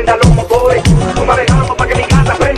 prenda los motores. Tú me dejamos para que mi casa prenda.